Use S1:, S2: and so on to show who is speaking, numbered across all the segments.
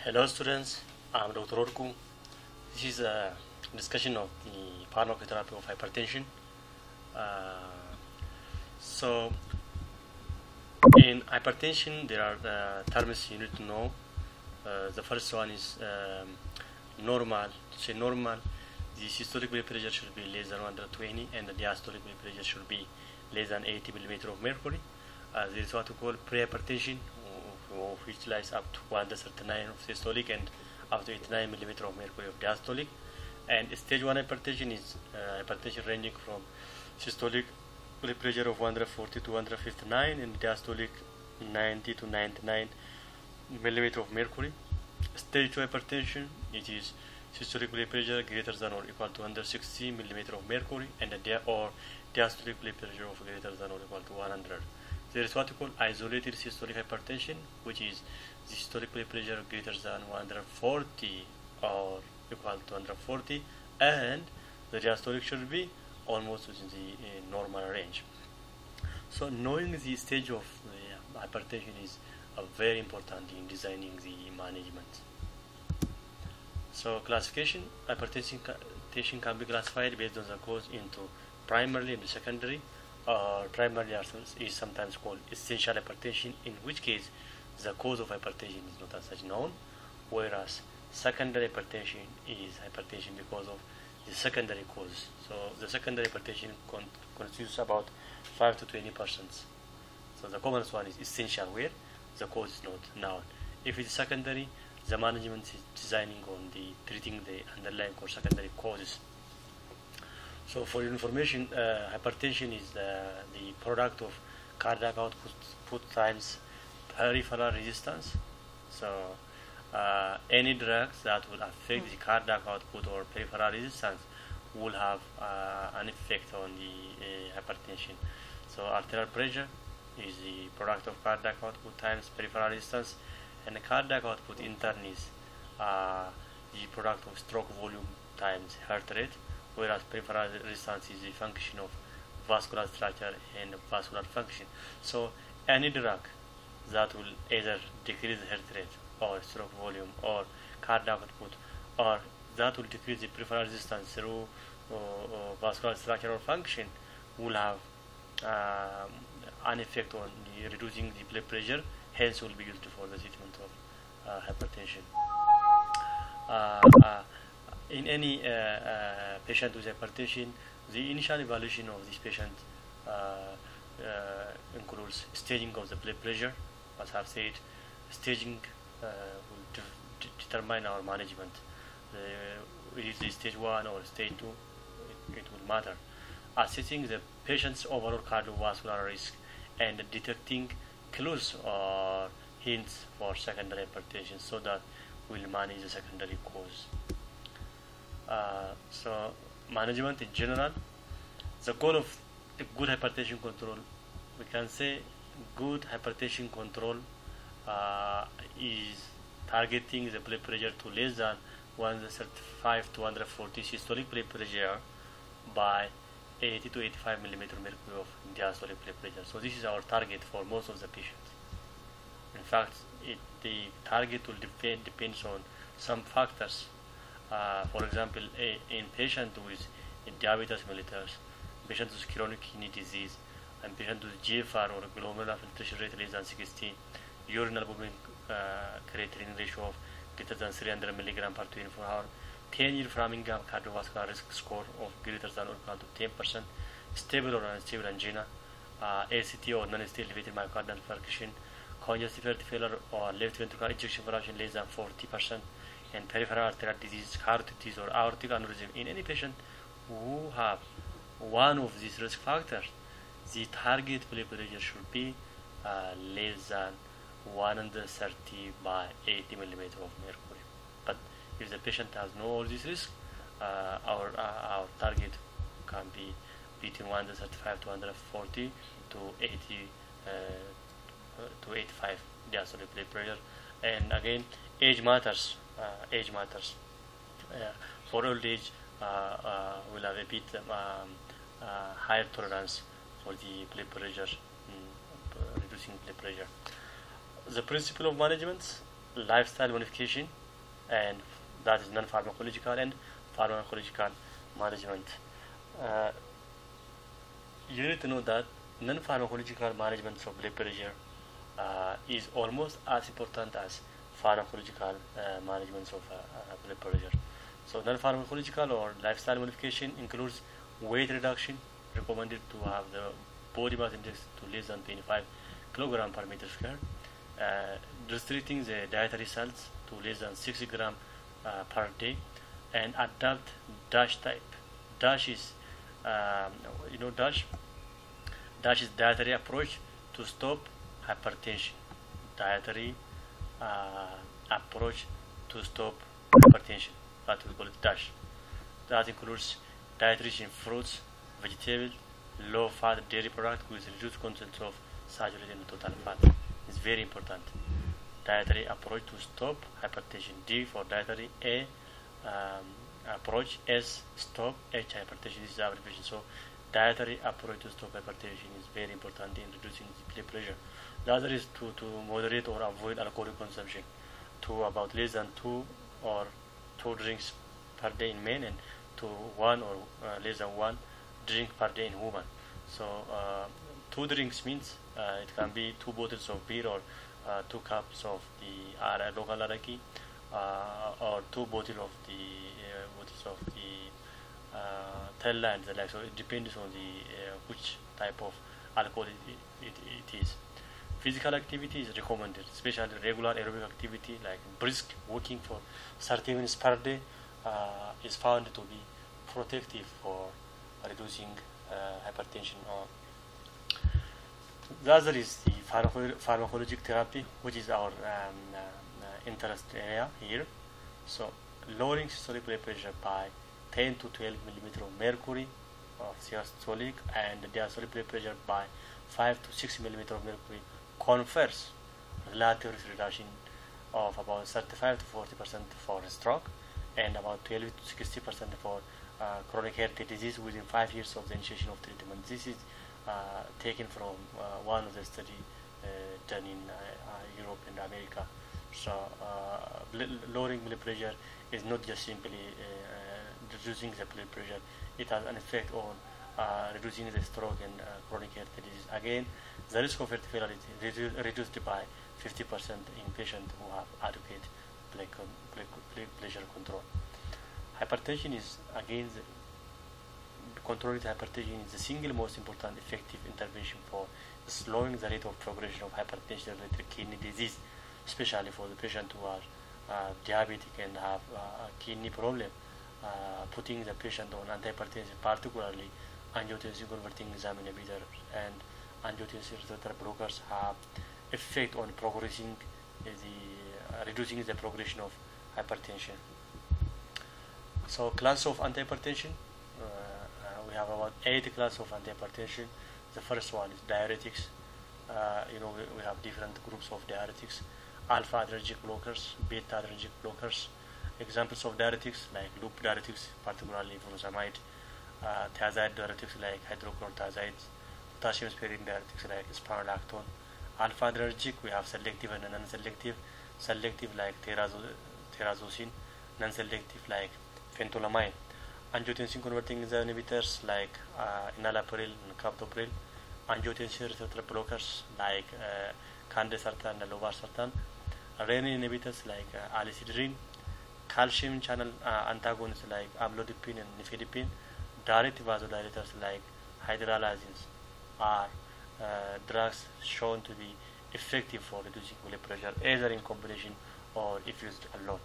S1: Hello students, I'm Dr. Orku. This is a discussion of the pharmacotherapy of hypertension. Uh, so in hypertension there are terms you need to know. The first one is normal. To say normal, the systolic blood pressure should be less than 120 and the diastolic blood pressure should be less than 80 millimeter of mercury. There is what we call pre-hypertension, which lies up to 139 of systolic and up to 89 millimeter of mercury of diastolic. And stage 1 hypertension is hypertension ranging from systolic blood pressure of 140 to 159 and diastolic 90 to 99 millimeter of mercury. Stage 2 hypertension, it is systolic blood pressure greater than or equal to 160 millimeter of mercury and diastolic blood pressure of greater than or equal to 100. There is what we call isolated systolic hypertension, which is the systolic blood pressure greater than 140 or equal to 140, and the diastolic should be almost within the normal range. So knowing the stage of the hypertension is very important in designing the management. So classification, hypertension can be classified based on the cause into primary and secondary. Primary is sometimes called essential hypertension, in which case the cause of hypertension is not as such known, whereas secondary hypertension is hypertension because of the secondary cause. So the secondary hypertension constitutes about 5 to 20%. So the commonest one is essential, where the cause is not known. If it is secondary, the management is designing on the treating the underlying or secondary causes. So for your information, hypertension is the product of cardiac output times peripheral resistance. So any drugs that will affect the cardiac output or peripheral resistance will have an effect on the hypertension. So arterial pressure is the product of cardiac output times peripheral resistance, and the cardiac output in turn is the product of stroke volume times heart rate, whereas peripheral resistance is a function of vascular structure and vascular function. So any drug that will either decrease the heart rate or stroke volume or cardiac output, or that will decrease the peripheral resistance through vascular structure or function, will have an effect on reducing the blood pressure, hence will be used for the treatment of hypertension. In any patient with hypertension, the initial evaluation of this patient includes staging of the blood pressure. As I have said, staging will determine our management. Is it stage 1 or stage 2? It will matter. Assessing the patient's overall cardiovascular risk and detecting clues or hints for secondary hypertension, so that we'll manage the secondary cause. So management in general, the goal of a good hypertension control, we can say good hypertension control is targeting the blood pressure to less than 135 to 140 systolic blood pressure by 80 to 85 millimeter mercury of diastolic blood pressure. So this is our target for most of the patients. In fact, the target will depends on some factors. For example, in patient with diabetes mellitus, patient with chronic kidney disease, and patient with GFR or glomerular filtration rate less than 60, urine albumin creatinine ratio of greater than 300 milligram per 24 hour, 10-year Framingham cardiovascular risk score of greater than or equal to 10%, stable or unstable angina, ACT or non-state elevated myocardial infarction, congestive heart failure or left ventricular ejection fraction less than 40%, and peripheral arterial disease, carotid disease, or aortic aneurysm. In any patient who have one of these risk factors, the target blood pressure should be less than 130 by 80 millimeter of mercury. But if the patient has no all these risks, our target can be between 135 to 140 to 80 to 85 diastolic blood pressure. And again, age matters. For old age, we'll have a bit higher tolerance for the blood pressure, reducing blood pressure. The principle of management lifestyle modification, and that is non-pharmacological and pharmacological management. Uh, you need to know that non-pharmacological management of blood pressure is almost as important as pharmacological management of blood pressure. So non-pharmacological or lifestyle modification includes weight reduction, recommended to have the body mass index to less than 25 kilogram per meter square, restricting the dietary salts to less than 60 gram per day, and adapt DASH type. DASH is DASH is dietary approach to stop hypertension. Dietary approach to stop hypertension. That we call it DASH. That includes diet rich in fruits, vegetables, low-fat dairy product with reduced content of saturated and total fat. It's very important. Dietary approach to stop hypertension. D for dietary. A approach. S stop. H hypertension. This is the abbreviation. So dietary approach to stop hypertension is very important in reducing blood pressure. The other is to moderate or avoid alcoholic consumption to about less than 2 drinks per day in men, and to 1 or less than 1 drink per day in women. So 2 drinks means it can be 2 bottles of beer, or 2 cups of the local araki, or 2 bottles of the Tella and the like. So it depends on the which type of alcohol it is. Physical activity is recommended, especially regular aerobic activity like brisk walking for 30 minutes per day is found to be protective for reducing hypertension. The other is the pharmacologic therapy, which is our interest area here. So lowering systolic blood pressure by 10 to 12 millimeter of mercury of systolic, and diastolic blood pressure by 5 to 6 millimeter of mercury confers relative risk reduction of about 35 to 40% for stroke, and about 12 to 60% for chronic heart disease within 5 years of the initiation of treatment. This is taken from one of the study done in Europe and America. So lowering blood pressure is not just simply reducing the blood pressure; it has an effect on reducing the stroke and chronic heart disease. Again, the risk of heart failure is reduced by 50% in patients who have adequate blood pressure control. Hypertension is, again, controlling the hypertension is the single most important effective intervention for slowing the rate of progression of hypertension-related kidney disease, especially for the patients who are diabetic and have a kidney problem. Putting the patient on antihypertensive, particularly angiotensin converting enzyme inhibitors and angiotensin receptor blockers, have effect on progressing reducing the progression of hypertension. So class of antihypertension, we have about 8 classes of antihypertension. The first one is diuretics. We have different groups of diuretics: alpha adrenergic blockers, beta adrenergic blockers. Examples of diuretics like loop diuretics, particularly furosemide, thiazide diuretics like hydrochlorothiazides, potassium sparing diuretics like spironolactone. Alpha adrenergic, we have selective and non-selective. Selective like terazosin, non-selective like phentolamine. Angiotensin converting enzyme inhibitors like enalapril and captopril. Angiotensin receptor blockers like candesartan and lobasartan. Renin inhibitors like alicidrin. Calcium channel antagonists like amlodipine and nifedipine. Direct vasodilators like hydralazines are drugs shown to be effective for reducing blood pressure, either in combination or if used alone.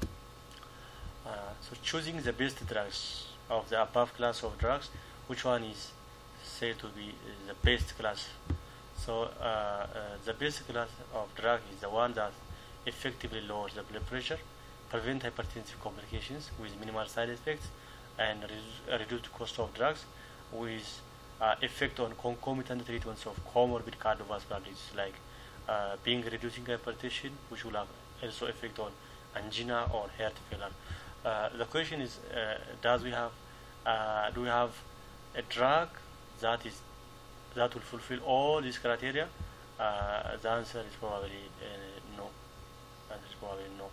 S1: So choosing the best drugs of the above class of drugs, which one is said to be the best class? So the best class of drug is the one that effectively lowers the blood pressure, prevent hypertensive complications with minimal side effects, and reduce the cost of drugs with effect on concomitant treatments of comorbid cardiovascular disease like reducing hypertension, which will have also effect on angina or heart failure. The question is, do we have a drug that will fulfill all these criteria? The answer is probably no. as you probably know.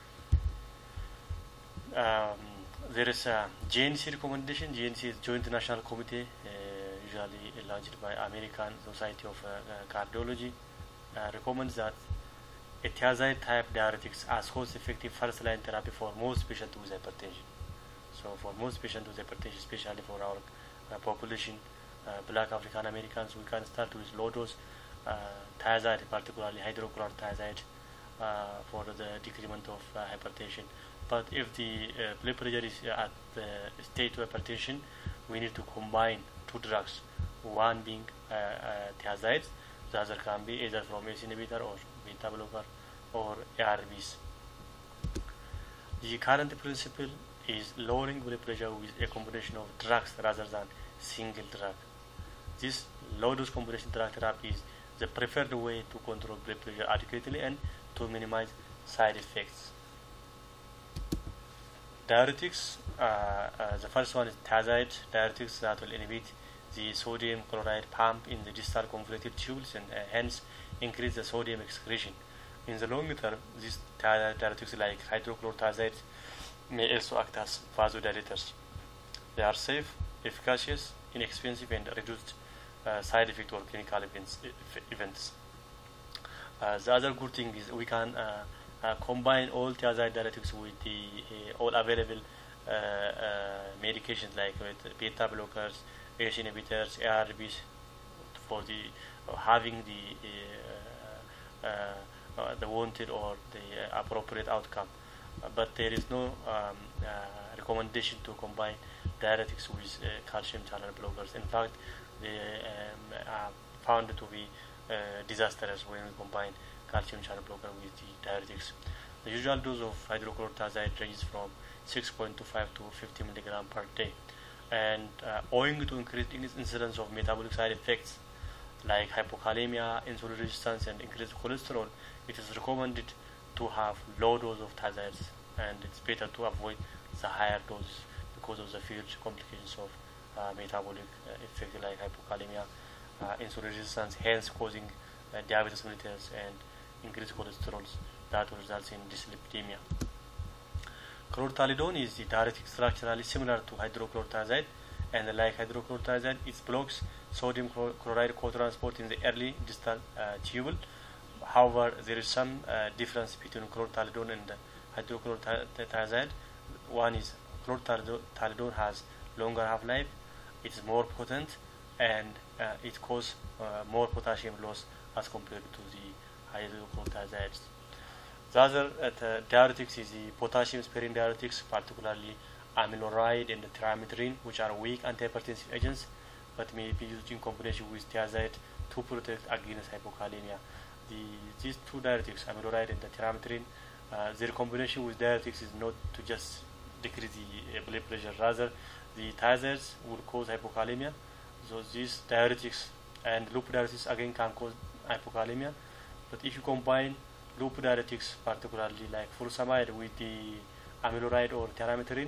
S1: There is a JNC recommendation. JNC is Joint National Committee, usually launched by American Society of Cardiology, recommends that a thiazide type diuretics as cost-effective first-line therapy for most patients with hypertension. So for most patients with hypertension, especially for our population, Black African Americans, we can start with low dose thiazide, particularly hydrochloric thiazide, for the decrement of hypertension. But if the blood pressure is at the state of hypertension, we need to combine two drugs, one being thiazides, the other can be either from ACE inhibitor or beta blocker or ARBs. The current principle is lowering blood pressure with a combination of drugs rather than single drug. This low dose combination drug therapy is the preferred way to control blood pressure adequately and to minimize side effects. Diuretics, the first one is thiazide diuretics that will inhibit the sodium chloride pump in the distal convoluted tubules and hence increase the sodium excretion. In the long term, these diuretics like hydrochlorothiazides may also act as vasodilators. They are safe, efficacious, inexpensive, and reduced side effect or clinical events. The other good thing is we can combine all thiazide diuretics with the all available medications like with beta blockers, ACE inhibitors, ARBs for the having the wanted or the appropriate outcome. But there is no recommendation to combine diuretics with calcium channel blockers. In fact, they are found to be disastrous when we combine calcium channel blocker with the diuretics. The usual dose of hydrochlorothiazide ranges from 6.25 to 50 mg per day, and owing to increased incidence of metabolic side effects like hypokalemia, insulin resistance, and increased cholesterol, it is recommended to have low dose of thiazides, and it's better to avoid the higher dose because of the future complications of metabolic effect like hypokalemia, insulin resistance, hence causing diabetes mellitus and increased cholesterol that results in dyslipidemia. Chlorthalidone is the diuretic structurally similar to hydrochlorothiazide, and like hydrochlorothiazide, it blocks sodium chloride co-transport in the early distal tubule. However, there is some difference between chlorthalidone and hydrochlorothiazide. One is chlorthalidone has longer half-life, it is more potent, and it causes more potassium loss as compared to the hydrochlorothiazides. The other diuretics is the potassium-sparing diuretics, particularly amiloride and trimethoprim, which are weak antihypertensive agents, but may be used in combination with thiazide to protect against hypokalemia. These two diuretics, amiloride and trimethoprim, their combination with diuretics is not to just decrease the blood pressure, rather the thiazides will cause hypokalemia. So these diuretics and loop diuretics again can cause hypokalemia, but if you combine loop diuretics, particularly like furosemide, with the amiloride or trimethoprim,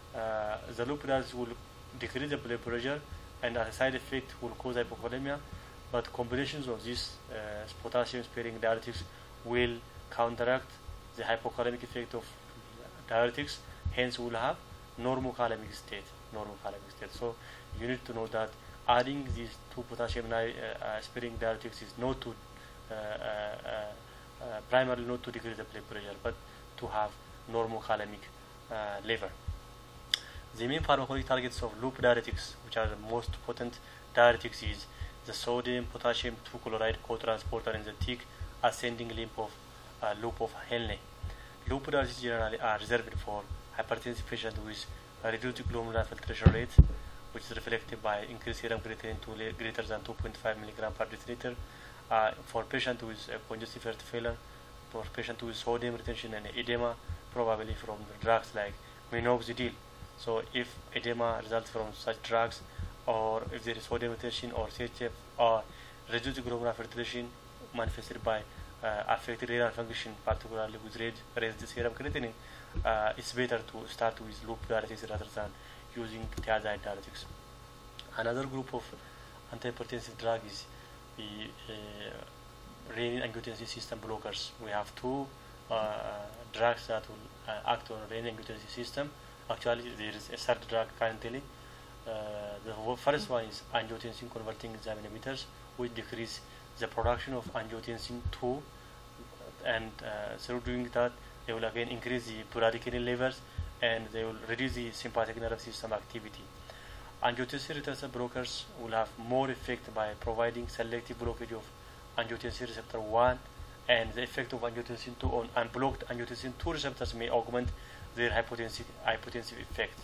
S1: the loop diuretics will decrease the blood pressure and as a side effect will cause hypokalemia, but combinations of these potassium-sparing diuretics will counteract the hypokalemic effect of diuretics, hence will have normocalemic state. So you need to know that adding these two potassium-sparing diuretics is not to primarily not to decrease the blood pressure, but to have normocalemic level. The main pharmacologic targets of loop diuretics, which are the most potent diuretics, is the sodium potassium 2-chloride co-transporter in the thick ascending loop of Henle. Loop diuretics generally are reserved for hypertensive patients with reduced glomerular filtration rate, which is reflected by increased serum creatinine to greater than 2.5 mg per deciliter. For patients with congestive heart failure, for patients with sodium retention and edema, probably from the drugs like minoxidil. So if edema results from such drugs, or if there is sodium retention or CHF or reduced glomerular filtration manifested by affected renal function, particularly with raised serum creatinine, it's better to start with loop diuretics rather than using thiazide diuretics. Another group of antihypertensive drugs is the renin-angiotensin system blockers. We have two drugs that will act on renin-angiotensin system. Actually, there is a third drug currently. The first one is angiotensin converting enzyme inhibitors, which decrease the production of angiotensin 2, and through doing that, they will again increase the bradykinin levels, and they will reduce the sympathetic nervous system activity. Angiotensin receptor blockers will have more effect by providing selective blockage of angiotensin receptor 1, and the effect of angiotensin 2 on unblocked angiotensin 2 receptors may augment their hypotensive effect.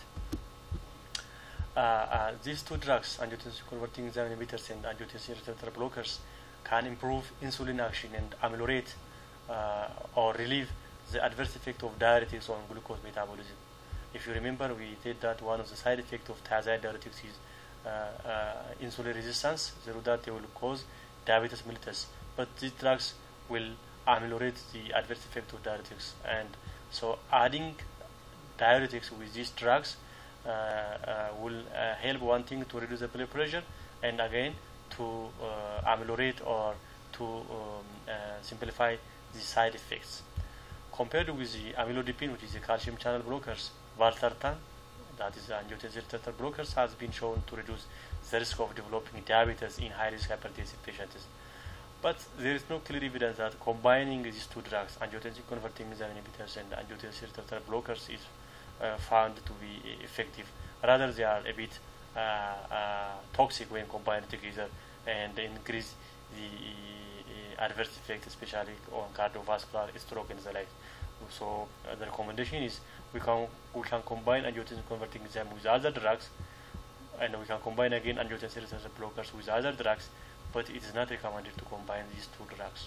S1: These two drugs, angiotensin converting enzyme inhibitors and angiotensin receptor blockers, can improve insulin action and ameliorate or relieve the adverse effect of diuretics on glucose metabolism. If you remember, we said that one of the side effects of thiazide diuretics is insulin resistance. Through that, they will cause diabetes mellitus. But these drugs will ameliorate the adverse effect of diuretics, and so adding diuretics with these drugs will help one thing to reduce the blood pressure, and again to ameliorate or to simplify the side effects. Compared with the amlodipine, which is the calcium channel blockers, valsartan, that is the angiotensin receptor blockers, has been shown to reduce the risk of developing diabetes in high-risk hypertensive patients. But there is no clear evidence that combining these two drugs, angiotensin converting enzyme inhibitors and angiotensin receptor blockers, is found to be effective. Rather, they are a bit toxic when combined together, and they increase the adverse effect, especially on cardiovascular, stroke, and the like. So the recommendation is we can combine angiotensin converting enzyme with other drugs, and we can combine again angiotensin receptor blockers with other drugs, but it is not recommended to combine these two drugs.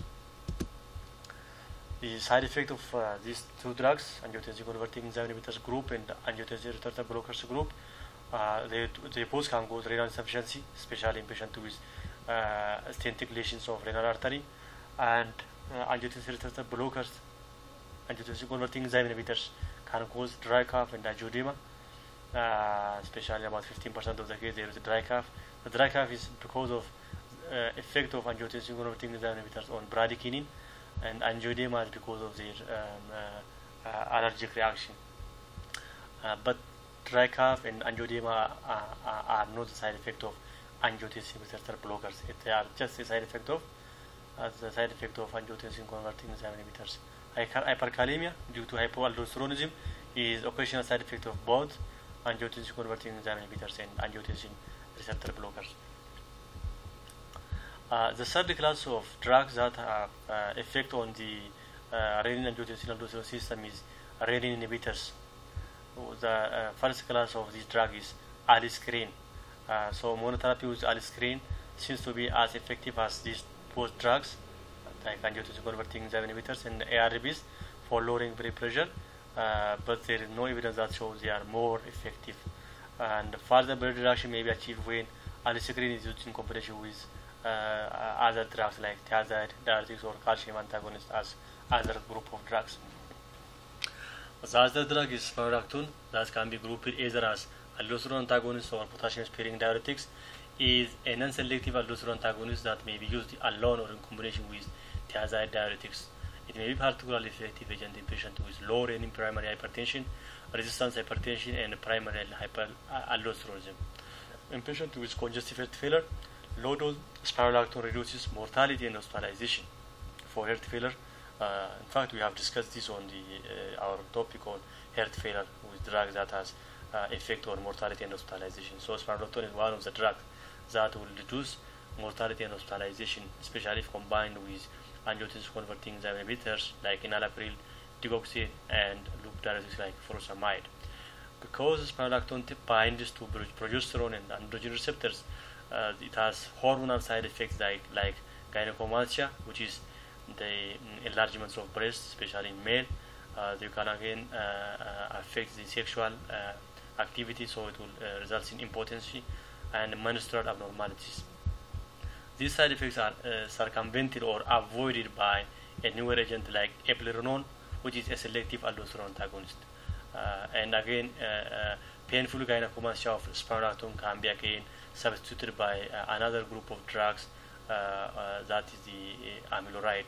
S1: The side effect of these two drugs, angiotensin converting enzyme inhibitors group and angiotensin receptor blockers group, they both can cause renal insufficiency, especially in patients with stentic lesions of renal artery, and angiotensin receptor blockers, angiotensin converting enzyme inhibitors, can cause dry cough and angioedema. Especially about 15% of the case there is a dry cough. The dry cough is because of effect of angiotensin converting enzyme inhibitors on bradykinin, and angioedema is because of their allergic reaction. But dry cough and angioedema are not the side effect of angiotensin receptor blockers. They are just the side effect of angiotensin converting enzyme inhibitors. Hyperkalemia due to hypoaldosteronism is occasional side effect of both angiotensin converting enzyme inhibitors and angiotensin receptor blockers. The third class of drugs that have effect on the renin-angiotensin aldosterone system is renin inhibitors. The first class of this drug is aliskiren. So monotherapy with aliskiren seems to be as effective as these both drugs, like angiotensin converting enzyme inhibitors and ARBs, for lowering blood pressure, but there is no evidence that shows they are more effective. And further blood reduction may be achieved when aliskiren is used in combination with other drugs like thiazide, diuretics, or calcium antagonists as other group of drugs. The other drug is spironolactone, that can be grouped either as aldosterone antagonist or potassium sparing diuretics. Is a non-selective aldosterone antagonist that may be used alone or in combination with thiazide diuretics. It may be particularly effective agent in patients with low renin primary hypertension, resistance hypertension, and primary hyperaldosteronism. In patients with congestive heart failure, low dose spironolactone reduces mortality and hospitalization for heart failure. In fact, we have discussed this on our topic on heart failure with drugs that has effect on mortality and hospitalization. So spironolactone is one of the drugs that will reduce mortality and hospitalization, especially if combined with angiotensin converting enzyme inhibitors like enalapril, digoxin, and loop diuretics like furosemide. Because spironolactone binds to progesterone and androgen receptors, it has hormonal side effects like gynecomastia, which is the enlargements of breasts, especially in male. They can again affect the sexual activity, so it will result in impotency and menstrual abnormalities. These side effects are circumvented or avoided by a newer agent like eplerenone, which is a selective aldosterone antagonist. And again, painful gynecomastia of spironolactone can be again substituted by another group of drugs, that is the amiloride,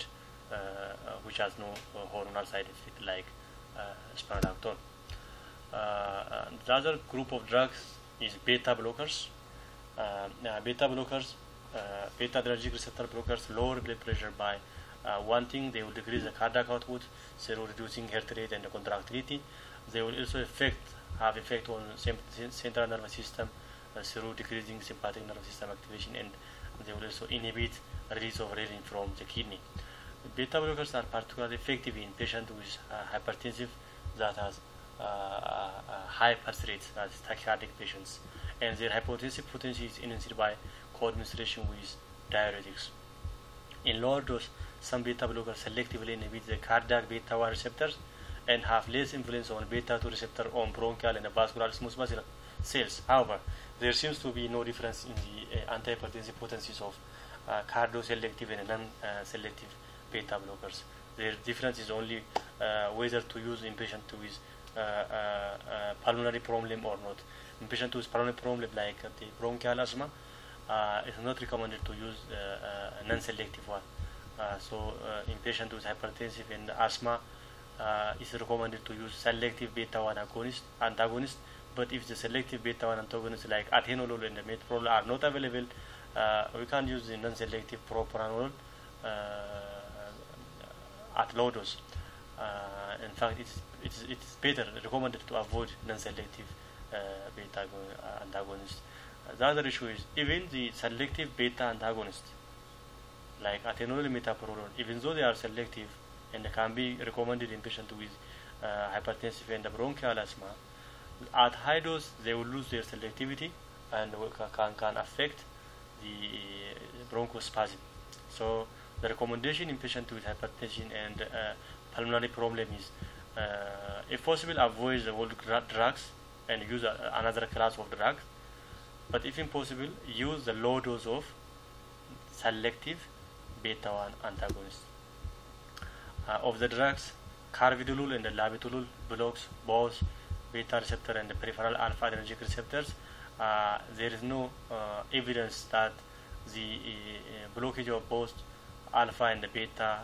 S1: which has no hormonal side effect like spironolactone. The other group of drugs is beta blockers. Beta blockers, beta adrenergic receptor blockers lower blood pressure by one thing, they will decrease the cardiac output, so reducing heart rate and the contractility. They will also have effect on central nervous system through decreasing sympathetic nervous system activation, and they will also inhibit release of renin from the kidney. Beta blockers are particularly effective in patients with hypertensive that has high pulse rates, that is tachycardic patients, and their hypotensive potency is enhanced by co-administration with diuretics. In lower dose, some beta blockers selectively inhibit the cardiac beta-1 receptors and have less influence on beta-2 receptor on bronchial and vascular smooth muscle cells. However, there seems to be no difference in the antihypertensive potencies of cardioselective and non-selective beta blockers. The difference is only whether to use in patients with pulmonary problem or not. In patients with pulmonary problem like the bronchial asthma, it is not recommended to use a non-selective one. So in patients with hypertensive and asthma, it's recommended to use selective beta-1 antagonist. But if the selective beta-1 antagonists like atenolol and metoprolol are not available, we can use the non-selective propranolol at low dose. In fact, it's better recommended to avoid non-selective beta antagonists. The other issue is even the selective beta antagonists like atenolol and metoprolol, even though they are selective and can be recommended in patients with hypertensive and bronchial asthma, at high dose they will lose their selectivity and can affect the bronchospasm. So the recommendation in patients with hypertension and pulmonary problem is, if possible, avoid the old drugs and use another class of drugs. But if impossible, use the low dose of selective beta-1 antagonist. Of the drugs, carvedilol and labetalol blocks both beta receptor and the peripheral alpha adrenergic receptors. There is no evidence that the blockage of both alpha and the beta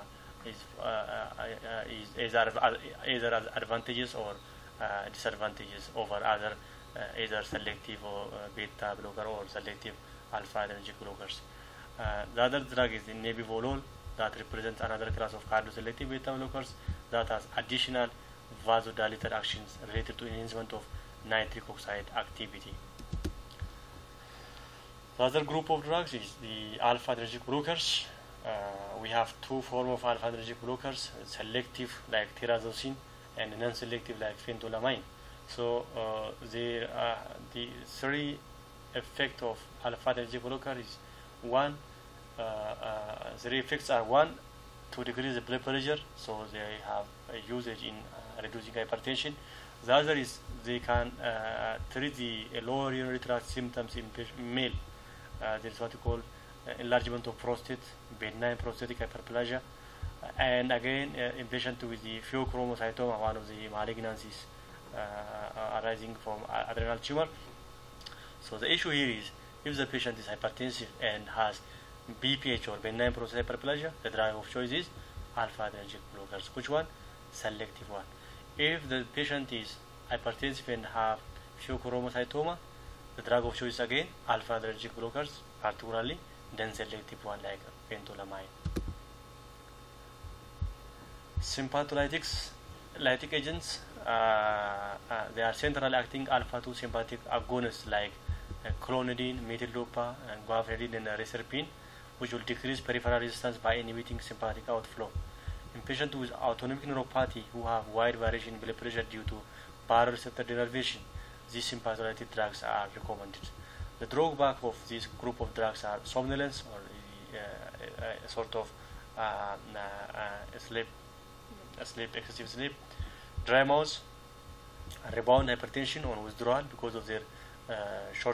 S1: is either advantageous or disadvantageous over other either selective or beta blocker or selective alpha adrenergic blockers. The other drug is the nebivolol, that represents another class of cardioselective beta blockers that has additional vasodilator actions related to enhancement of nitric oxide activity. The other group of drugs is the alpha adrenergic blockers. We have two forms of alpha adrenergic blockers: selective like tirazosin and non-selective like phentolamine. So the three effects of alpha adrenergic blocker is one. The effects are one, to decrease the blood pressure, so they have a usage in reducing hypertension. The other is they can treat the lower urinary tract symptoms in male. There is what we call enlargement of prostate, benign prostatic hyperplasia, and again in patients with the pheochromocytoma, one of the malignancies arising from adrenal tumor. So the issue here is, if the patient is hypertensive and has BPH or benign prostatic hyperplasia, the drug of choice is alpha adrenergic blockers. Which one? Selective one. If the patient is hypertensive and have pheochromocytoma, the drug of choice again alpha adrenergic blockers, particularly non-selective one like phentolamine. Sympatholytics, lytic agents, they are central acting alpha-2 sympathetic agonists like clonidine, methyl-dopa, and guanfacine and reserpine, which will decrease peripheral resistance by inhibiting sympathetic outflow. In patients with autonomic neuropathy who have wide variation in blood pressure due to baroreceptor denervation, these sympatholytic drugs are recommended. The drawback of this group of drugs are somnolence, or a sort of excessive sleep, dry mouth, rebound hypertension on withdrawal because of their short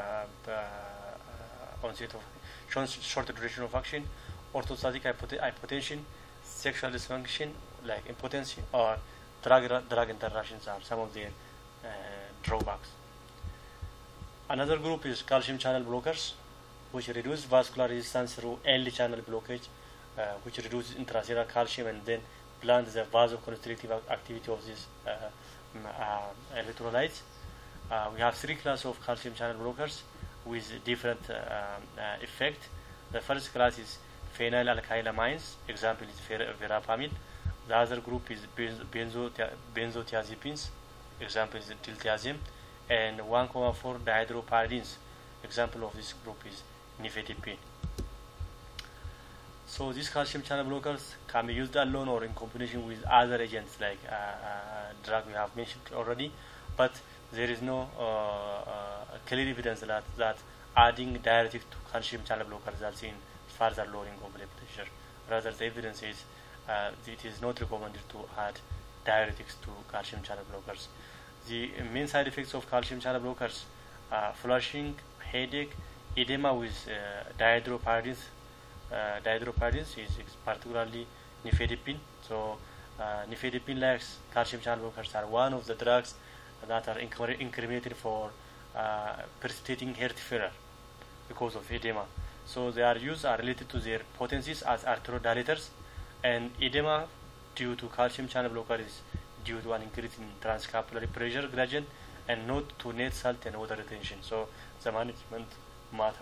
S1: onset of short duration of action, orthostatic hypotension, sexual dysfunction like impotency, or drug interactions are some of their drawbacks. Another group is calcium channel blockers, which reduce vascular resistance through early channel blockage which reduces intracellular calcium and then blunts the vasoconstrictive activity of these electrolytes. We have three classes of calcium channel blockers with different effect. The first class is phenylalkylamines, example is verapamil. The other group is benzodiazepines, example is diltiazem, and 1,4 dihydropyridines, example of this group is nifedipine. So these calcium channel blockers can be used alone or in combination with other agents like drug we have mentioned already, but there is no clear evidence that adding diuretic to calcium channel blocker results in further lowering of blood pressure. Rather, the evidence is it is not recommended to add diuretics to calcium channel blockers. The main side effects of calcium channel blockers are flushing, headache, edema with dihydropyridines. Dihydropyridines is particularly nifedipine. So nifedipine-like calcium channel blockers are one of the drugs that are incriminated for precipitating heart failure because of edema. So their use are related to their potencies as arteriodilators, and edema due to calcium channel blocker is due to an increase in transcapillary pressure gradient and not to net salt and water retention. So the management matter.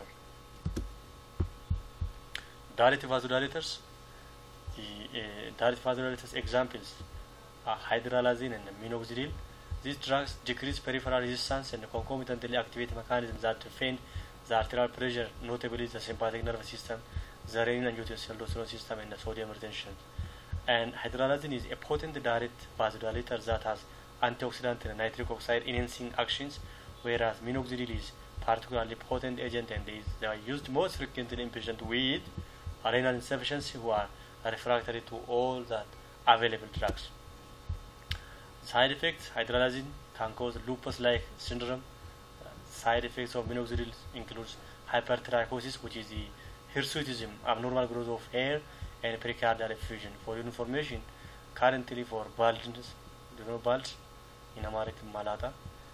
S1: Diuretic vasodilators. The diuretic vasodilators examples are hydralazine and minoxidil. These drugs decrease peripheral resistance and concomitantly activate mechanisms that defend the arterial pressure, notably the sympathetic nervous system, the renin-angiotensin-aldosterone system, and the sodium retention. And hydralazine is a potent diuretic vasodilator that has antioxidant and nitric oxide enhancing actions, whereas minoxidil is particularly potent agent and they are used most frequently in patients with renal insufficiency who are refractory to all the available drugs. Side effects: hydralazine can cause lupus-like syndrome. Side effects of minoxidil includes hypertrichosis, which is the hirsutism, abnormal growth of hair, and pericardial effusion. For your information, currently for baldness, do you know bald? In American malata.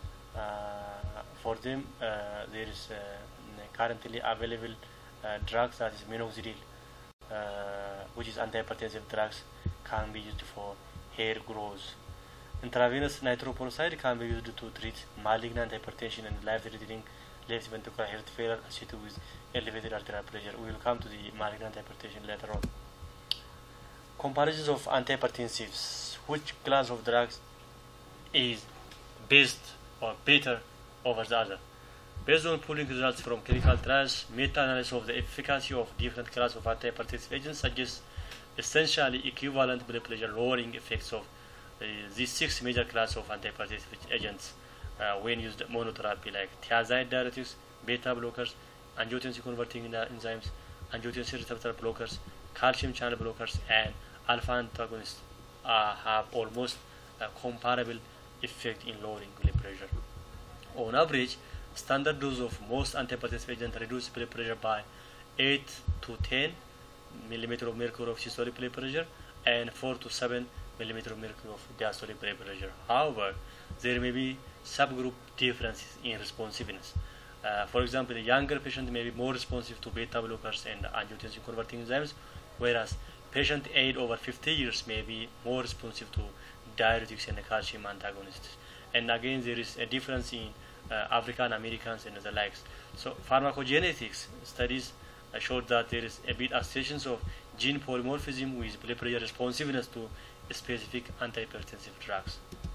S1: For them, there is currently available drugs that is minoxidil, which is antihypertensive drugs, can be used for hair growth. Intravenous nitroprusside can be used to treat malignant hypertension and life-threatening left ventricular heart failure associated with elevated arterial pressure. We will come to the malignant hypertension later on. Comparisons of antihypertensives. Which class of drugs is best or better over the other? Based on pooling results from clinical trials, meta-analysis of the efficacy of different classes of antihypertensive agents suggests essentially equivalent blood pressure lowering effects of these 6 major classes of antihypertensive agents when used monotherapy, like thiazide diuretics, beta blockers, angiotensin converting enzymes, angiotensin receptor blockers, calcium channel blockers, and alpha antagonists have almost a comparable effect in lowering blood pressure. On average, standard dose of most antihypertensive agents reduce blood pressure by 8 to 10 millimeter of mercury of systolic blood pressure and 4 to 7 millimeter of mercury of diastolic blood pressure. However, there may be subgroup differences in responsiveness. For example, a younger patient may be more responsive to beta blockers and angiotensin converting enzymes, whereas patient age over 50 years may be more responsive to diuretics and calcium antagonists. And again, there is a difference in African Americans and the likes. So pharmacogenetics studies showed that there is a bit associations of gene polymorphism with blood pressure responsiveness to specific antihypertensive drugs.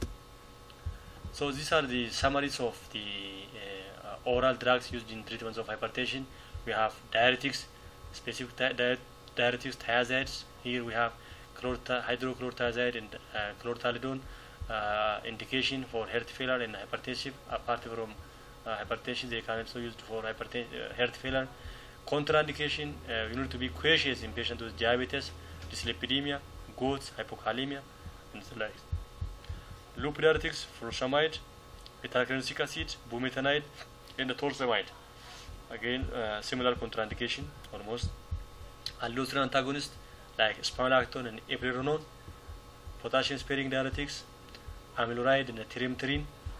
S1: So these are the summaries of the oral drugs used in treatments of hypertension. We have diuretics, specific diuretics, thiazides. Here we have hydrochlorothiazide and chlorthalidone, indication for heart failure and hypertensive. Apart from hypertension, they can also be used for heart failure. Contraindication: you need to be cautious in patients with diabetes, dyslipidemia, gout, hypokalemia, and the like. Loop diuretics: furosemide, beta-carotenic acid, bumetanide, and torsemide. Again, similar contraindication almost. Aldosterone antagonists like spironolactone and eplerenone. Potassium-sparing diuretics, amiloride and trimethrin.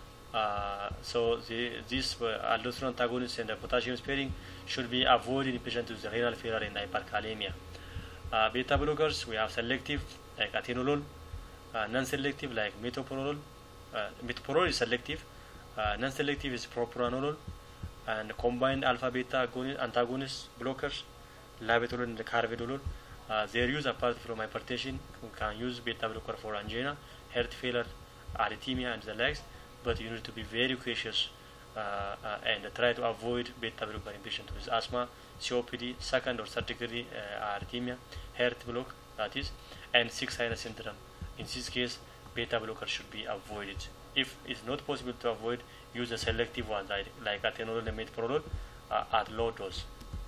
S1: So these aldosterone antagonists and the potassium sparing should be avoided in patients with renal failure and hyperkalemia. Beta blockers, we have selective like atenolol, non-selective like metoprolol. Metoprolol is selective, non-selective is propranolol, and combined alpha beta antagonist blockers, labetalol and carvedolol. Their use apart from hypertension, we can use beta blocker for angina, heart failure, arrhythmia, and the likes. But you need to be very cautious and try to avoid beta blocker in patients with asthma, COPD, second or third degree arrhythmia, heart block, that is, and sick sinus syndrome. In this case, beta blocker should be avoided. If it's not possible to avoid, use a selective one like atenolol and metoprolol at low dose.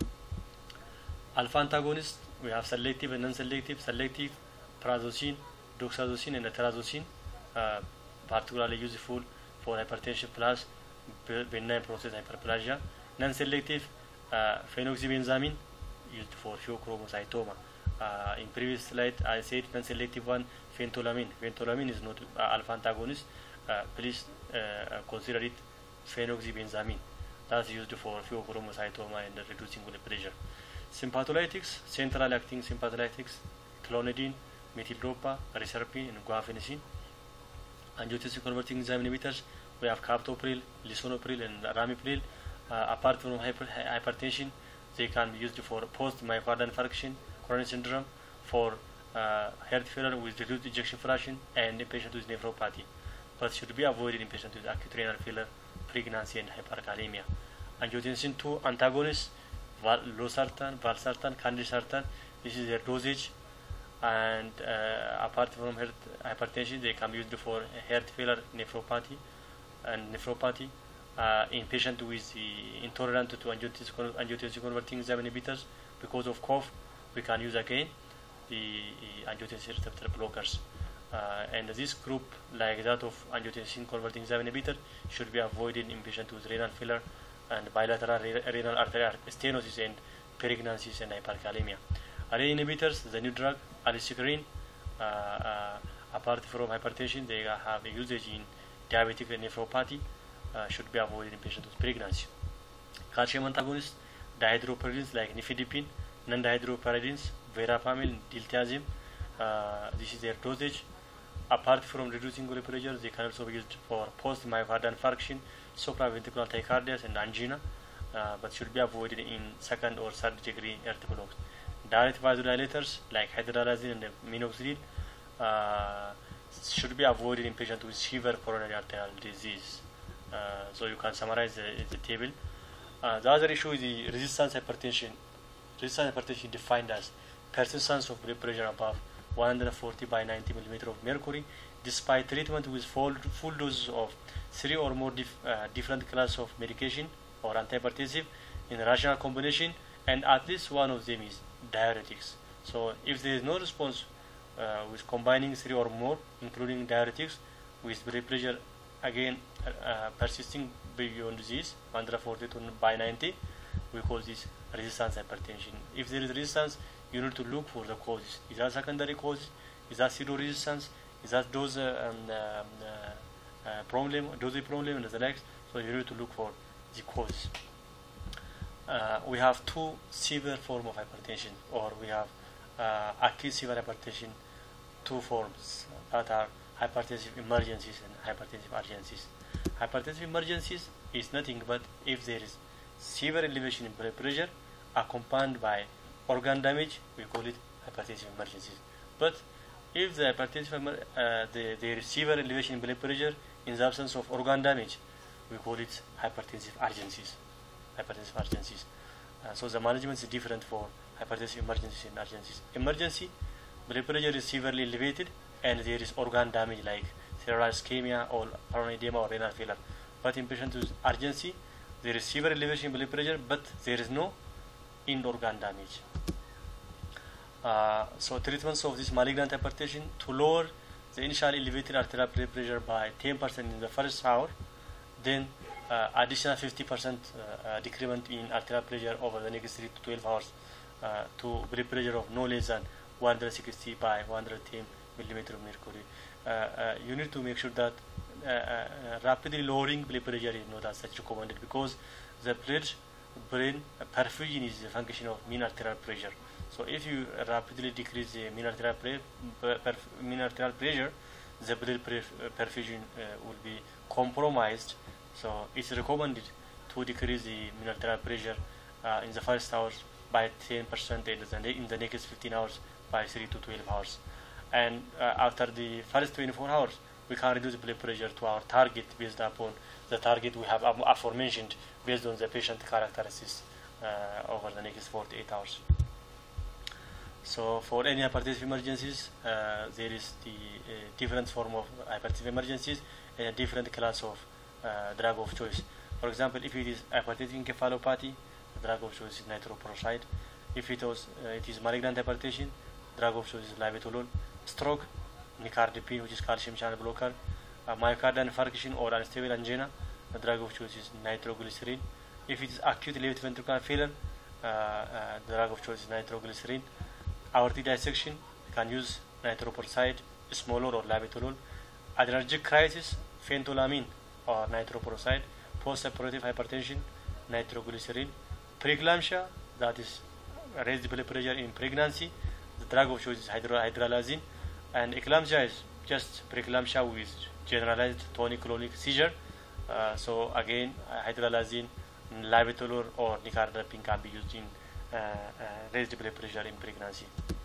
S1: Alpha antagonist, we have selective and non-selective. Selective, prazosin, doxazosin, and atrazocin, particularly useful for hypertension plus benign process hyperplasia. Non-selective, phenoxybenzamine, used for pheochromocytoma. In previous slide, I said non-selective one, phentolamine. Phentolamine is not alpha antagonist. Please consider it phenoxybenzamine. That's used for pheochromocytoma and reducing blood pressure. Sympatholytics, central acting sympatholytics, clonidine, methyldopa, reserpine, and guanfacine. Angiotensin converting enzyme inhibitors, we have captopril, lisinopril, and ramipril. Apart from hypertension, they can be used for post-myocardial infarction, coronary syndrome, for heart failure with reduced ejection fraction, and in patients with nephropathy. But should be avoided in patients with acute renal failure, pregnancy, and hyperkalemia. Angiotensin II antagonists, losartan, valsartan, candesartan. This is their dosage, and apart from hypertension, they can be used for heart failure, nephropathy, in patients with intolerant to angiotensin converting enzyme inhibitors because of cough. We can use again the angiotensin receptor blockers, and this group, like that of angiotensin converting enzyme inhibitor, should be avoided in patients with renal failure and bilateral renal arterial stenosis and pregnancies and hyperkalemia. RA inhibitors, the new drug, alicycline, apart from hypertension, they have a usage in diabetic nephropathy, should be avoided in patients with pregnancy. Calcium antagonists, dihydropyridines like nifedipine, non-dihydropyridines, verapamil, diltiazem. This is their dosage. Apart from reducing blood pressure, they can also be used for post-myocardial infarction, supraventricular tachycardia, and angina, but should be avoided in second or third degree heart blocks. Direct vasodilators like hydralazine and minoxidil should be avoided in patients with severe coronary arterial disease. So you can summarize the table. The other issue is the resistance hypertension. Resistance hypertension defined as persistence of blood pressure above 140 by 90 millimeter of mercury, despite treatment with full doses of 3 or more different classes of medication or antihypertensive in rational combination, and at least one of them is diuretics. So if there is no response with combining 3 or more, including diuretics, with blood pressure again persisting beyond this 140 by 90, we call this resistance hypertension. If there is resistance, you need to look for the causes. Is that secondary causes? Is that pseudo resistance? Is that dose problem, and the likes? So you need to look for the cause. We have two severe forms of hypertension, or we have acute severe hypertension, two forms that are hypertensive emergencies and hypertensive urgencies. Hypertensive emergencies is nothing but if there is severe elevation in blood pressure accompanied by organ damage, we call it hypertensive emergencies. But if the hypertensive there is severe elevation in blood pressure in the absence of organ damage, we call it hypertensive urgencies. So the management is different for hypertensive emergencies and urgencies. Emergency, blood pressure is severely elevated and there is organ damage like cerebral ischemia or coronary edema or renal failure. But in patients with urgency, there is severe elevation in blood pressure, but there is no end organ damage. So treatments of this malignant hypertension to lower the initial elevated arterial blood pressure by 10% in the first hour, then additional 50% decrement in arterial pressure over the next 3 to 12 hours to blood pressure of no less than 160 by 110 millimeter of mercury. You need to make sure that rapidly lowering blood pressure is not as such recommended, because the brain perfusion is a function of mean arterial pressure. So if you rapidly decrease the mean arterial pressure, the blood perfusion will be compromised. So it's recommended to decrease the mean arterial pressure in the first hours by 10% and in the next 15 hours by 3 to 12 hours. And after the first 24 hours, we can reduce blood pressure to our target based upon the target we have aforementioned based on the patient characteristics over the next 48 hours. So for any hypertensive emergencies, there is the different form of hypertensive emergencies and a different class of drug of choice. For example, if it is hypertensive encephalopathy, the drug of choice is nitroprusside. If it is malignant hypertension, drug of choice is labetalol. Stroke, nicardipine, which is calcium channel blocker. Myocardial infarction or unstable angina, the drug of choice is nitroglycerin. If it is acute left ventricular failure, the drug of choice is nitroglycerin. Aortic dissection, you can use nitroprusside, smolol or labetalol. Adrenergic crisis, phentolamine or nitroprusside. Post-operative hypertension, nitroglycerin. Preeclampsia, that is raised blood pressure in pregnancy, the drug of choice is hydralazine. And eclampsia is just preeclampsia with generalized tonic-clonic seizure. So again, hydralazine, labetalol or nicardipine can be used in raised blood pressure in pregnancy.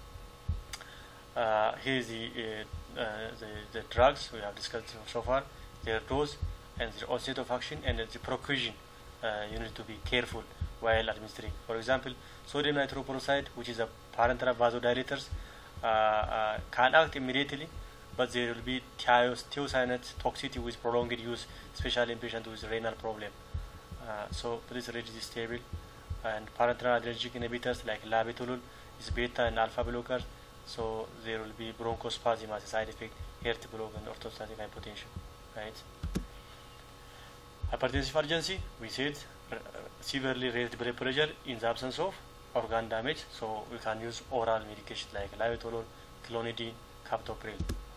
S1: Here is the drugs we have discussed so far, their dose and their onset of action and the profusion. You need to be careful while administering. For example, sodium nitroprusside, which is a parenteral vasodilators, can act immediately, but there will be thiocyanate toxicity with prolonged use, especially in patients with renal problem. So please read this table. And parenteral adrenergic inhibitors like labetalol is beta and alpha blockers, so there will be bronchospasm as a side effect, heart block and orthostatic hypotension. Right? Hypertensive urgency, we said severely raised blood pressure in the absence of organ damage, so we can use oral medication like labetalol, clonidine, captopril.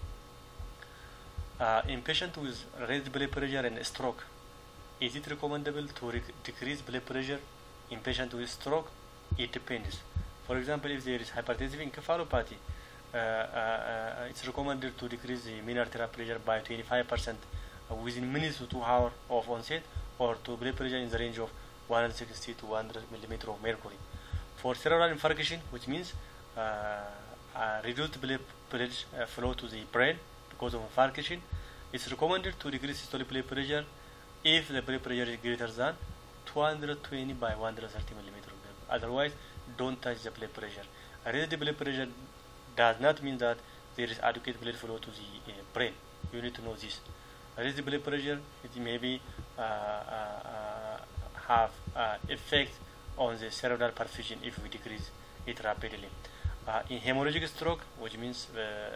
S1: In patients with raised blood pressure and stroke, is it recommendable to decrease blood pressure in patients with stroke? It depends. For example, if there is hypertensive encephalopathy, it's recommended to decrease the mean arterial pressure by 25% within minutes to 2 hours of onset, or to blood pressure in the range of 160 to 100 millimeter of mercury. For cerebral infarction, which means reduced blood flow to the brain because of infarction, it's recommended to decrease systolic blood pressure if the blood pressure is greater than 220 by 130 millimeter of mercury. Otherwise, don't touch the blood pressure. Raised blood pressure does not mean that there is adequate blood flow to the brain. You need to know this. Raised blood pressure, it may be have effect on the cerebral perfusion if we decrease it rapidly. In hemorrhagic stroke, which means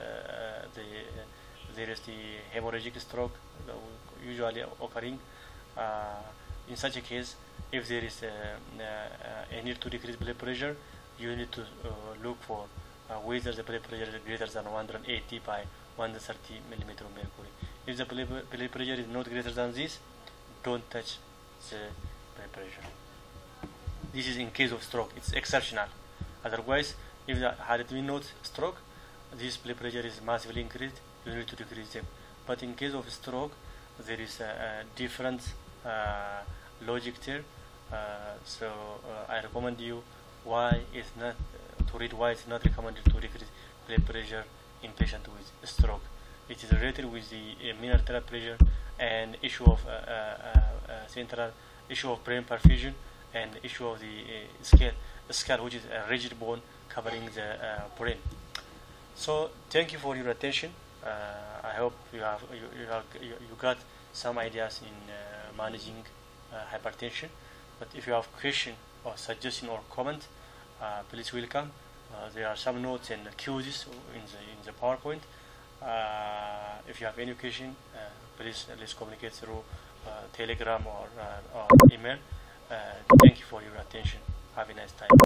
S1: there is the hemorrhagic stroke usually occurring, in such a case, if there is a need to decrease blood pressure, you need to look for whether the blood pressure is greater than 180 by 130 millimeter of mercury. If the blood pressure is not greater than this, don't touch the blood pressure. This is in case of stroke. It's exceptional. Otherwise, if there had been no stroke, this blood pressure is massively increased, you need to decrease them. But in case of stroke, there is a different logic there. So I recommend you why it's not to read why it's not recommended to decrease blood pressure in patients with stroke. It is related with the mean arterial pressure and issue of central issue of brain perfusion and issue of the skull, which is a rigid bone covering the brain. So thank you for your attention. I hope you got some ideas in managing hypertension. But if you have question or suggestion or comment, please welcome. There are some notes and cues in the PowerPoint. If you have any question, please let's communicate through Telegram or email. Thank you for your attention. Have a nice time.